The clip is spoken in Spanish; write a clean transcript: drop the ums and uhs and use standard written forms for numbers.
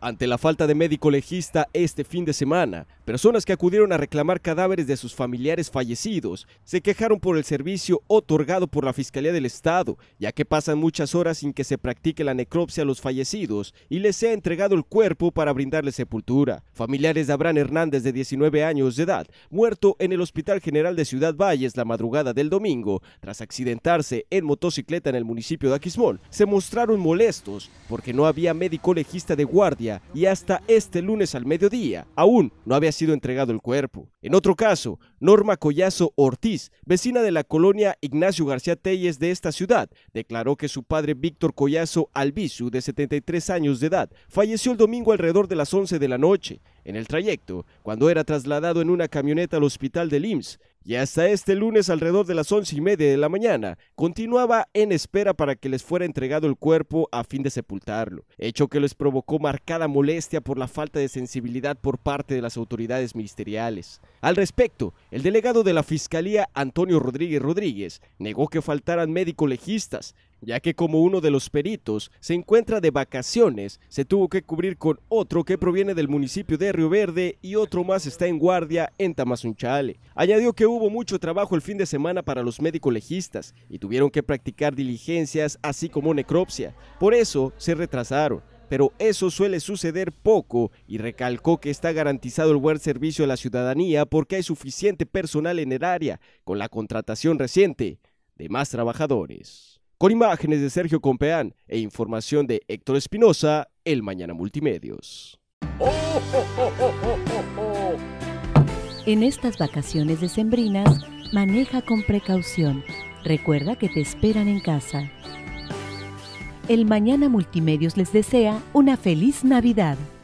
Ante la falta de médico legista este fin de semana, personas que acudieron a reclamar cadáveres de sus familiares fallecidos se quejaron por el servicio otorgado por la Fiscalía del Estado, ya que pasan muchas horas sin que se practique la necropsia a los fallecidos y les sea entregado el cuerpo para brindarle sepultura. Familiares de Abraham Hernández, de 19 años de edad, muerto en el Hospital General de Ciudad Valles la madrugada del domingo, tras accidentarse en motocicleta en el municipio de Aquismón, se mostraron molestos porque no había médico legista de guardia y hasta este lunes al mediodía aún no había sido entregado el cuerpo. En otro caso, Norma Collazo Ortiz, vecina de la colonia Ignacio García Telles de esta ciudad, declaró que su padre Víctor Collazo Albizu, de 73 años de edad, falleció el domingo alrededor de las 11 de la noche, en el trayecto, cuando era trasladado en una camioneta al hospital del IMSS, y hasta este lunes alrededor de las 11:30 de la mañana, continuaba en espera para que les fuera entregado el cuerpo a fin de sepultarlo, hecho que les provocó marcada molestia por la falta de sensibilidad por parte de las autoridades ministeriales. Al respecto, el delegado de la Fiscalía, Antonio Rodríguez Rodríguez, negó que faltaran médicos legistas, ya que como uno de los peritos se encuentra de vacaciones, se tuvo que cubrir con otro que proviene del municipio de Río Verde y otro más está en guardia en Tamazunchale. Añadió que hubo mucho trabajo el fin de semana para los médicos legistas y tuvieron que practicar diligencias así como necropsia, por eso se retrasaron. Pero eso suele suceder poco y recalcó que está garantizado el buen servicio a la ciudadanía porque hay suficiente personal en el área, con la contratación reciente de más trabajadores. Con imágenes de Sergio Compeán e información de Héctor Espinosa, El Mañana Multimedios. En estas vacaciones decembrinas, maneja con precaución. Recuerda que te esperan en casa. El Mañana Multimedios les desea una feliz Navidad.